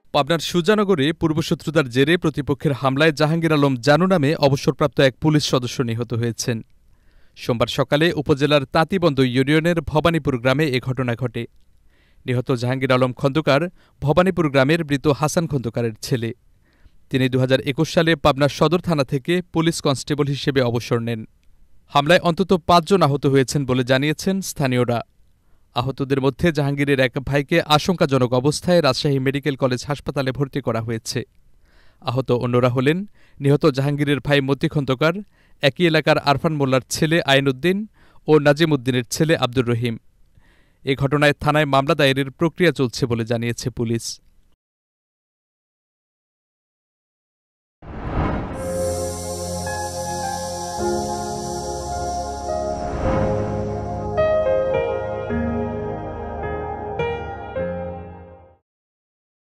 পাবনার সুজানগরে পূর্বশত্রুতার জেরে প্রতিপক্ষের হামলায় জাহাঙ্গীর আলম জানু নামে অবসরপ্রাপ্ত এক পুলিশ সদস্য নিহত হয়েছেন। সোমবার সকালে উপজেলার তাঁতিবন্দ ইউনিয়নের ভবানীপুর গ্রামে এ ঘটনা ঘটে। নিহত জাহাঙ্গীর আলম খন্দকার ভবানীপুর গ্রামের মৃত হাসান খন্দকারের ছেলে। তিনি ২০২১ সালে পাবনা সদর থানা থেকে পুলিশ কনস্টেবল হিসেবে অবসর নেন। হামলায় অন্তত ৫ জন আহত হয়েছেন বলে জানিয়েছেন স্থানীয়রা। আহতদের মধ্যে জাহাঙ্গীরের এক ভাইকে আশঙ্কাজনক অবস্থায় রাজশাহী মেডিকেল কলেজ হাসপাতালে ভর্তি করা হয়েছে। আহত অন্যরা হলেন নিহত জাহাঙ্গীরের ভাই মতি খন্দকার, একই এলাকার আরফান মোল্লার ছেলে আইনউদ্দিন ও নাজিম উদ্দিনের ছেলে আব্দুর রহিম। এ ঘটনায় থানায় মামলা দায়েরের প্রক্রিয়া চলছে বলে জানিয়েছে পুলিশ।